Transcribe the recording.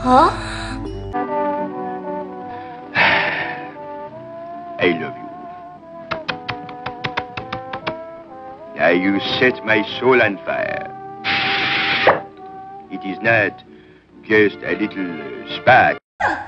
Huh? I love you. Now you set my soul on fire. It is not just a little spark.